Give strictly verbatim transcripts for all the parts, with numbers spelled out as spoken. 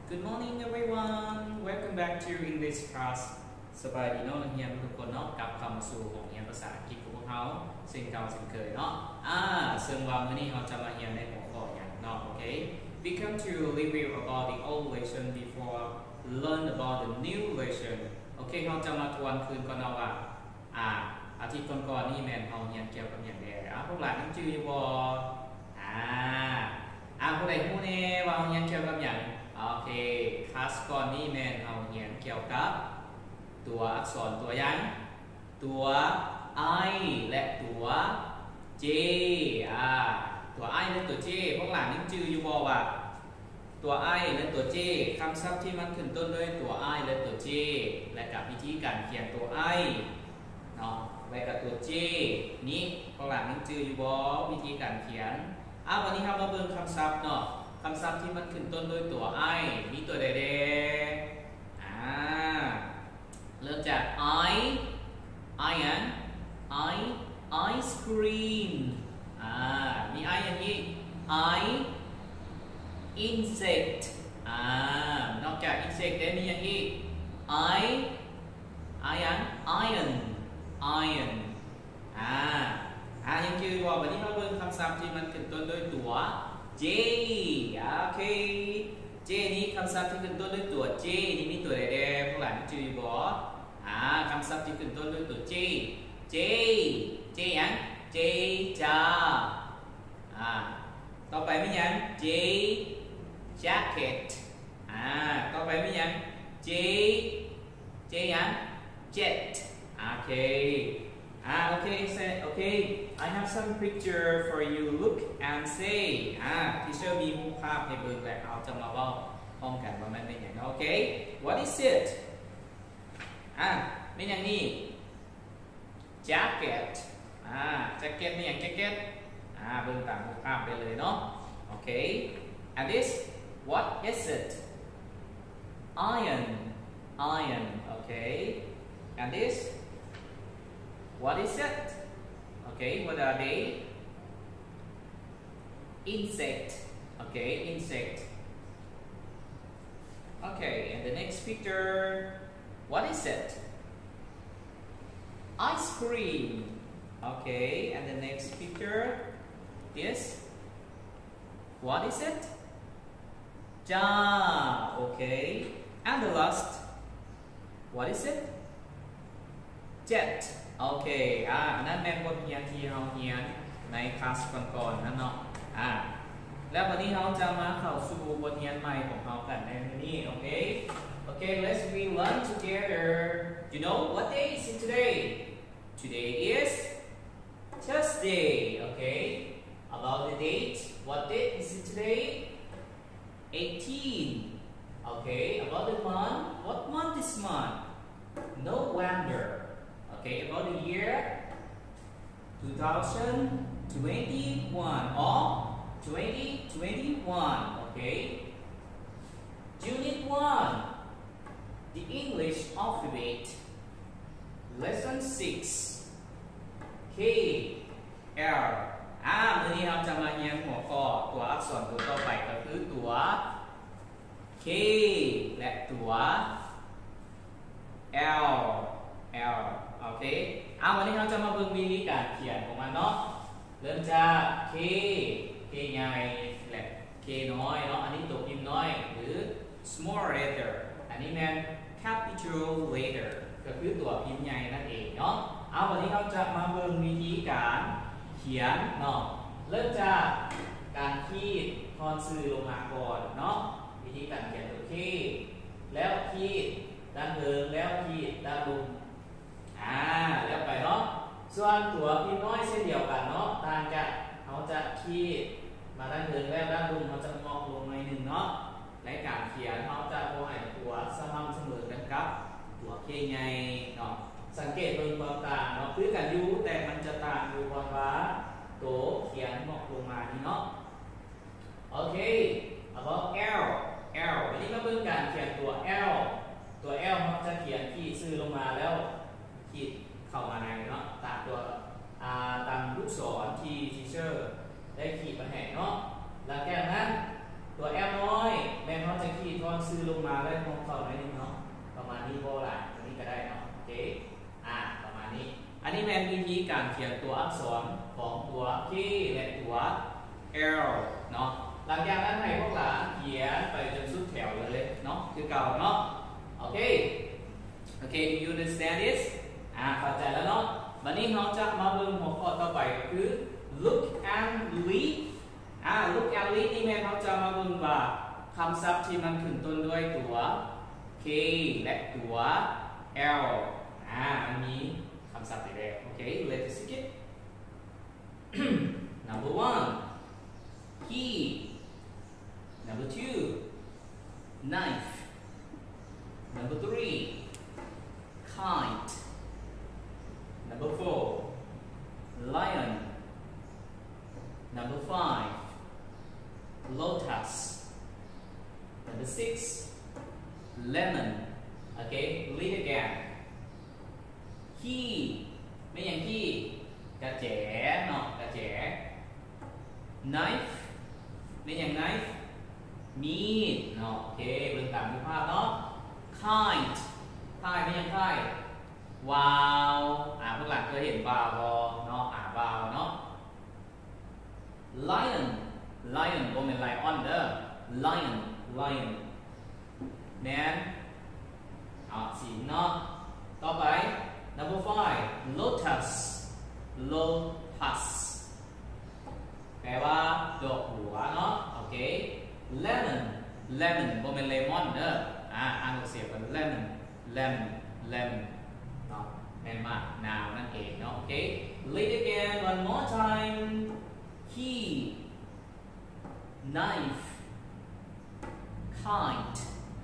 Good morning everyone welcome back to English class สบายดีเนาะนักเรียนทุกคนเนาะกลับเข้ามาสู่ห้องเรียนภาษาอังกฤษของพวกเราสิ่งเก่าสิ่งเคยเนาะอ่าซึ่งวันนี้เราจะมาเรียนในหัวข้ออย่างเนาะโอเค we come to review about the old lesson before learn about the new lesson โอเคเราจะมาทวนคืนก่อนเอาว่าอ่าอาทิตย์ก่อนๆนี่แมนเราเรียนเกี่ยวกับอย่างไรอ่ะพวกหลานยังจื้ออยู่บ่อ่าอ่าพวกไหนพูดเนี่ยว่าเราเรียนเกี่ยวกับอย่างโอเคคลาสก่อนนี่แมนเราเรียนเกี่ยวกับตัวอักษรตัวยังตัว I และตัว J อ่าตัว I และตัว J พวกหลานยังจื้ออยู่บ่ว่าตัว I และตัว J คำศัพท์ที่มันขึ้นต้นด้วยตัว I และตัว J และกับวิธีการเขียนตัว I เนาะและกับตัว J นี้พวกหลานยังจื้ออยู่บ่วิธีการเขียนอ่ะวันนี้เรามาเบิ่งคำศัพท์เนาะคำศัพท์ที่มันขึ้นต้นด้วยตัว I มีตัวใดๆอ่าเริ่มจาก I iron I ice cream อ่ามี I อย่างนี้ I insect อ่านอกจาก insect ได้มีอย่างนี้ I iron iron iron อ่าอ่ายังคือว่าวันนี้เราเบิ่งคำศัพท์ที่มันขึ้นต้นด้วยตัว J โอเค J นี้คำศัพท์ที่ขึ้นต้นด้วยตัว J นี่มีตัวใดๆพวกหลานจือบ่อ่าคำศัพท์ที่ขึ้นต้นด้วยตัว J J J ยัง J จ้าอ่าต่อไปมียัง J jacket อ่าต่อไปมียัง J J ยัง jet โอเคอ่าโอเค say okay I have some picture for you look and say อ่า teacher มีภาพในเบิ่งแล้วเอาจะมาเว้าพร้อมกันว่ามันเป็นอย่างไรโอเค what is it อ่าเป็นอย่างนี้ jacket อ่า jacket เป็นอย่าง jacket อ่าเบิ่งตามภาพไปเลยเนาะโอเค and this what is it iron iron okay and this what is it okay what are they insect okay insect okay and the next picture what is it ice cream okay and the next picture is what is it jar okay and the last what is it jet โอเคอ่าอันนั้นแม่นบทเรียนที่เราเรียนในคลาสก่อนๆนั่นเนาะอ่าแล้ววันนี้เราจะมาเข้าสู่บทเรียนใหม่ของเรากันในวันนี้โอเคโอเค let's relearn together you know what day is it today today is Thursday okay about the date what date is it today eighteen okay about the month what month is month November okay about the year two thousand twenty-one or twenty twenty-one okay unit one the English alphabet lesson six K L อ่าวันนี้เราจะมาเรียนหัวข้อตัวอักษรตัวต่อไปก็คือตัว K และตัว L L โอเคอ่าวันนี้เราจะมาเบิ่งวิธีการเขียนของมันเนาะเริ่มจาก K K ใหญ่และ K น้อยเนาะอันนี้ตัวพิมพ์น้อยหรือ small letter อันนี้แม่น capital letter ก็คือตัวพิมพ์ใหญ่นั่นเองเนาะเอาวันนี้เราจะมาเบิ่งวิธีการเขียนเนาะเริ่มจากการขีดทอนสื่อลงมาก่อนเนาะวิธีการเขียนตัว K แล้วขีดด้านบนแล้วขีดด้านบนอ่าแล้วไปเนาะส่วนตัวพิมพ์น้อยเช่นเดียวกันเนาะต่างจากเขาจะขีดมาด้านบนแล้วด้านบนเขาจะงอกลงหน่อยหนึ่งเนาะในการเขียนเขาจะโมให้ตัวสม่ำเสมอกันครับตัวKใหญ่เนาะสังเกตเป็นความต่างเนาะคือกันอยู่แต่มันจะต่างอยู่ว่าว่าตัวเขียนงอกลงมานี่เนาะโอเค about L L วันนี้มาเบิ่งการเขียนตัว L ตัว L มันจะเขียนขีดซื่อลงมาแล้วขีดเข้ามาในเนาะตามตัวตามลูกศรที่ทีเชอร์ได้ขีดมาให้เนาะ หลังจากนั้นตัว L น้อยแม่เขาจะขีดทอนซื้อลขียนตัวอักษรของตัว K และตัว L เนาะหลังจากนั้นให้พวกหลานเขียนไปจนสุดแถวเลยเนาะคือเก่าเนาะโอเคโอเค do you understand this อ่าเข้าใจแล้วเนาะวันนี้เราจะมาเบิ่งหัวข้อต่อไปก็คือ look and read อ่า look and read นี่แม่เขาจะมาเบิ่งว่าคำศัพท์ที่มันขึ้นต้นด้วยตัว K และตัว L อ่ามันมีคำศัพท์อะไรโอเค let's see it number one key number two knife number three kite number four lion number five lotus number six lemon okay read again key ไม่อย่างที่กระแจเนาะกระแจ knife ไม่อย่าง knife มีดเนาะโอเคเบิ่งตามรูปภาพเนาะ kite kite ไม่อย่าง kite วาวอ่าพวกหลังเคยเห็นวาวบอเนาะอ่าวาวเนาะ lion lion บ่เป็น lion เด้อ lion lion แน่นอ่าสีเนาะต่อไป number five lotus lotus แปลว่าดอกบัวเนาะโอเค lemon lemon บ่เป็น lemon เด้ออ่าอ่านออกเสียงเป็น lemon lemon lemon เนาะแม่นมากนาวนั่นเองเนาะโอเค read again one more time key knife kite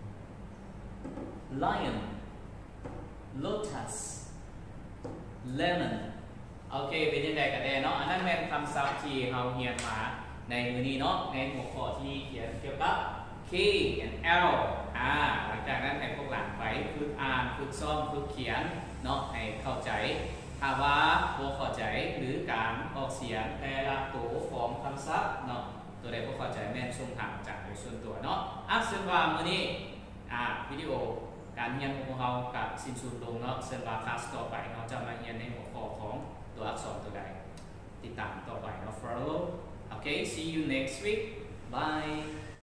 lion lotus lemon โอเคเป็นยังไงกันแน่เนาะอันนั้นเป็นคำศัพท์ที่เราเรียนมาในมือนี้เนาะในหัวข้อที่เขียนเกี่ยวกับ K and L อ่าหลังจากนั้นให้พวกหลานไปฝึกอ่านฝึกซ้อมฝึกเขียนเนาะให้เข้าใจถ้าว่าพวกเข้าใจหรือการออกเสียงแต่ละตัวของคำศัพท์เนาะตัวใดพวกเข้าใจแม่นส่งถามจากโดยส่วนตัวเนาะอ่ะซึ่งว่ามือนี้อ่าวิดีโอการเรียนของเรากับสิ้นสุดลงเนาะเส้นว่าคลาสต่อไปเราจะมาเรียนในหัวข้อของตัวอักษรตัวใดติดตามต่อไปเนาะ follow okay see you next week bye